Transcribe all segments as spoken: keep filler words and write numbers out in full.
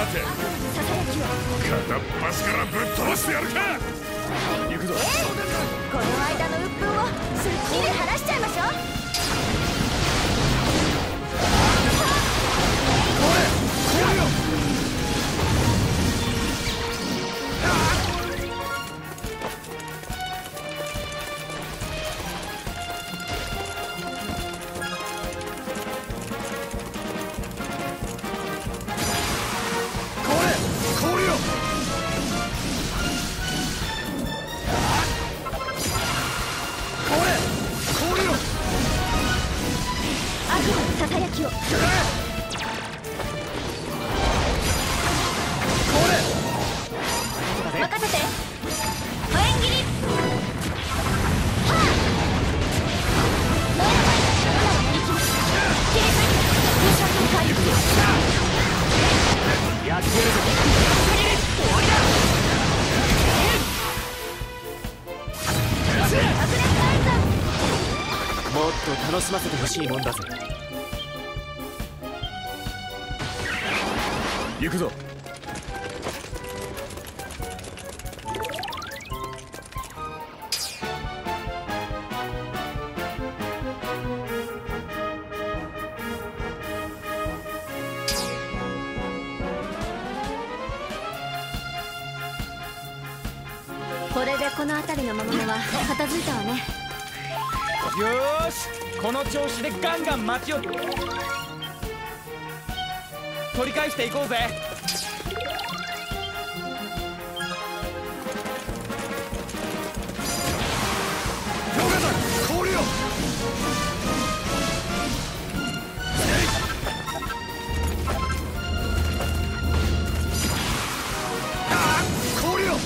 て片っ端からぶっ飛ばしてやるか。行くぞ。 この間の鬱憤をすっきり晴らしちゃいましょう。これこれよ。 もっと楽しませてほしいもんだぜ。 行くぞ。 これでこの辺りの魔物は片付いたわね。 よーし、この調子でガンガン街を取り返していこうぜ。 氷よ。氷よ。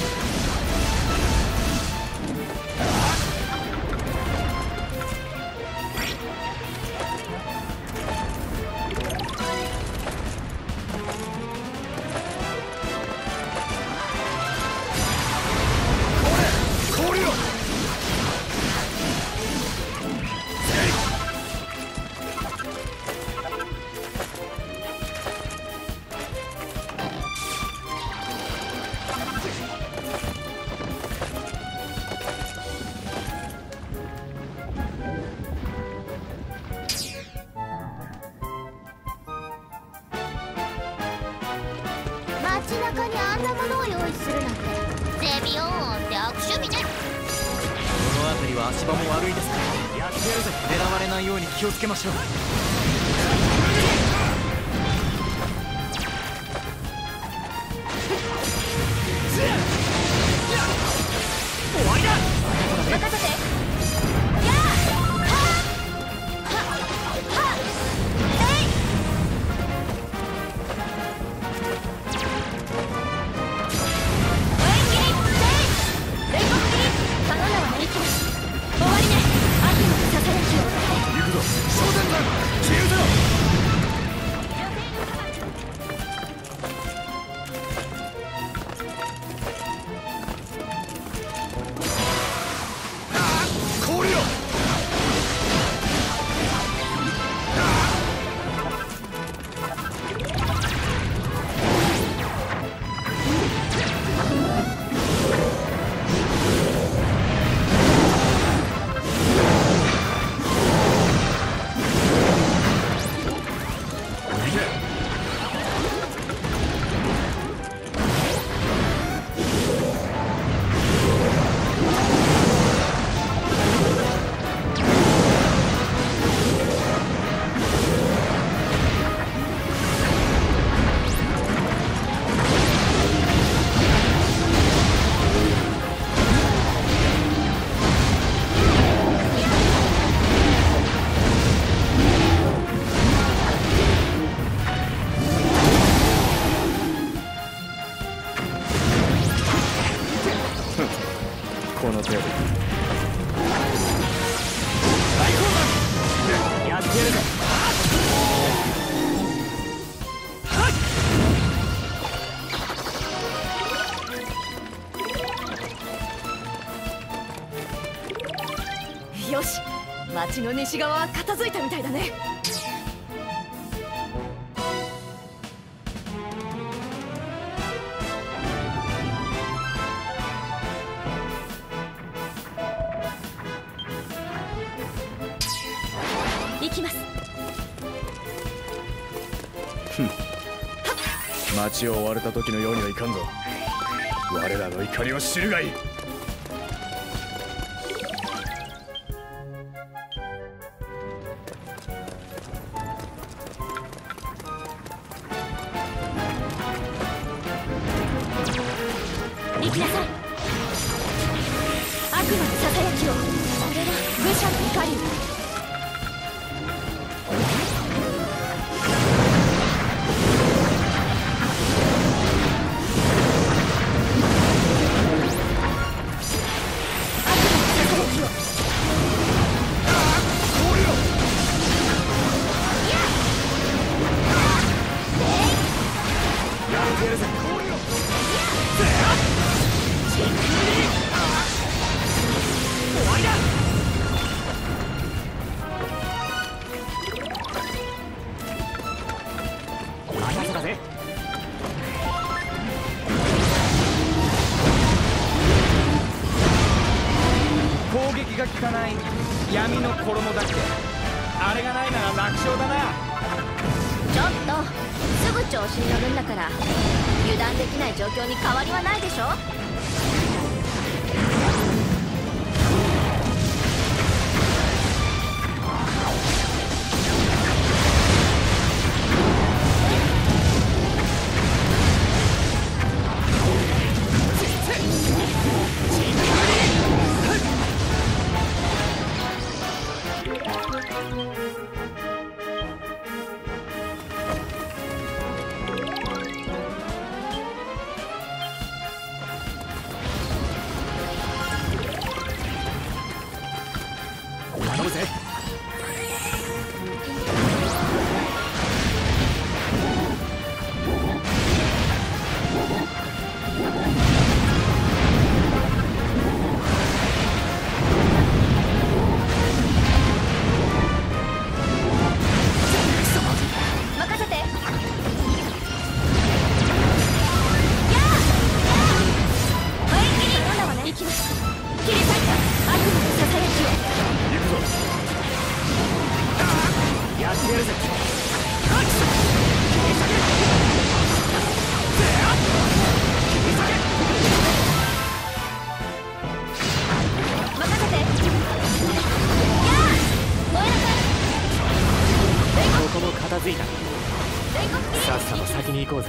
街中にあんなものを用意するなんてゼビオンって悪趣味ね。 この辺りは足場も悪いですから、やってやるぜ。狙われないように気をつけましょう。終わりだ。 任せて。やあはあははえい。 この程度。 大砲弾やってやるぜ。 よし、町の西側は片付いたみたいだね。 町を追われた時のようにはいかんぞ。我らの怒りを知るがいい。 行きなさい。悪魔のささやきを。これは愚者の怒り。 攻撃が効かない闇の衣だっけ。あれがないなら楽勝だな。 ちょっとすぐ調子に乗るんだから、油断できない状況に変わりはないでしょ。 頼むぜ。 任せて。やあ前切りなんだわね。行きます。切り裂いた悪魔のささやきを。 やってやるぜ。 任せて。やあ燃えなさい。 ここも片付いた。 全国切り。 さっさと先に行こうぜ。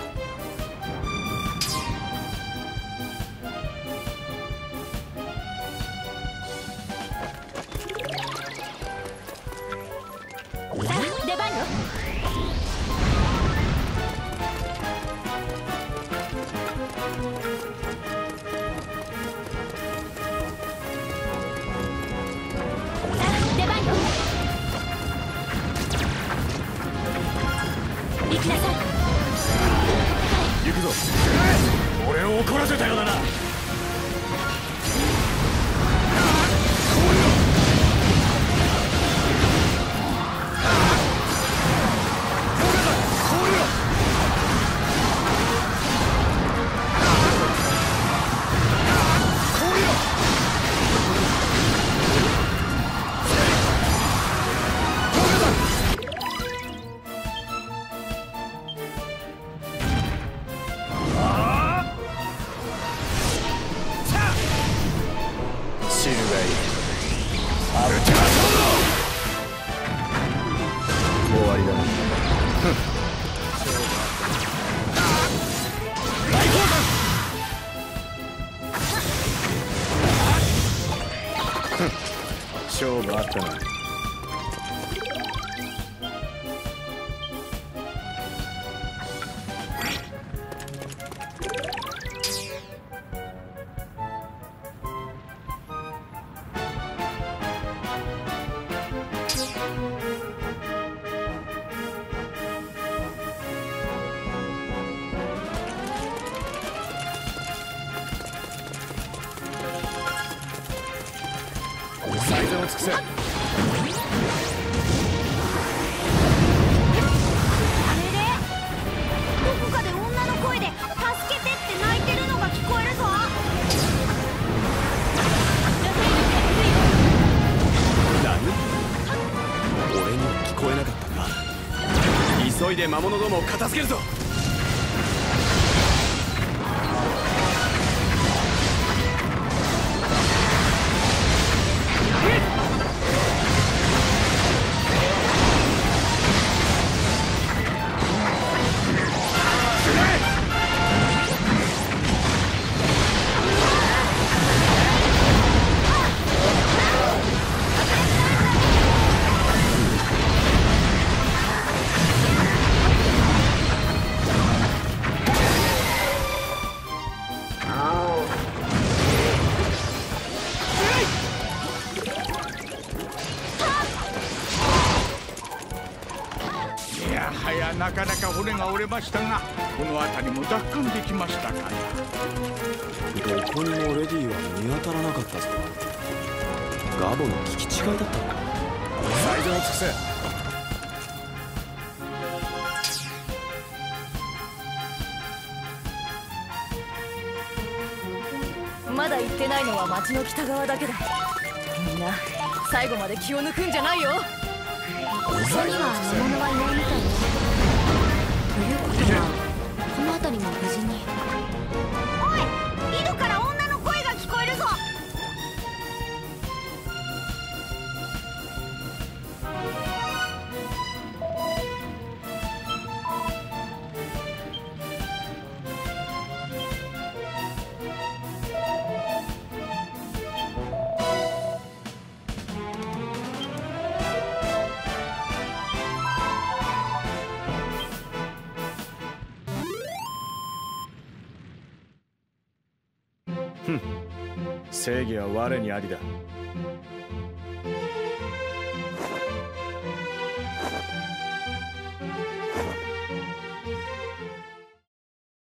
さあ出番よ。さあ出番よ。行きなさい。 行くぞ。俺を怒らせたようだな。終わりだ。勝負あったな。最善を尽くせ。 あれれ、どこかで女の声で「助けて」って泣いてるのが聞こえるぞ。 何？俺には聞こえなかったか。急いでで魔物どもを片付けるぞ。 なかなか骨が折れましたが、この辺りも奪還できましたから。 どこにもレディは見当たらなかったぞ。ガボの聞き違いだったのか。最善を尽くせ。 まだ行ってないのは町の北側だけだ。みんな最後まで気を抜くんじゃないよ。ここには魔物はいないみたいよ。ということはこの辺りも無事に。おい、井戸から女の声が聞こえるぞ。 正義は我にありだ。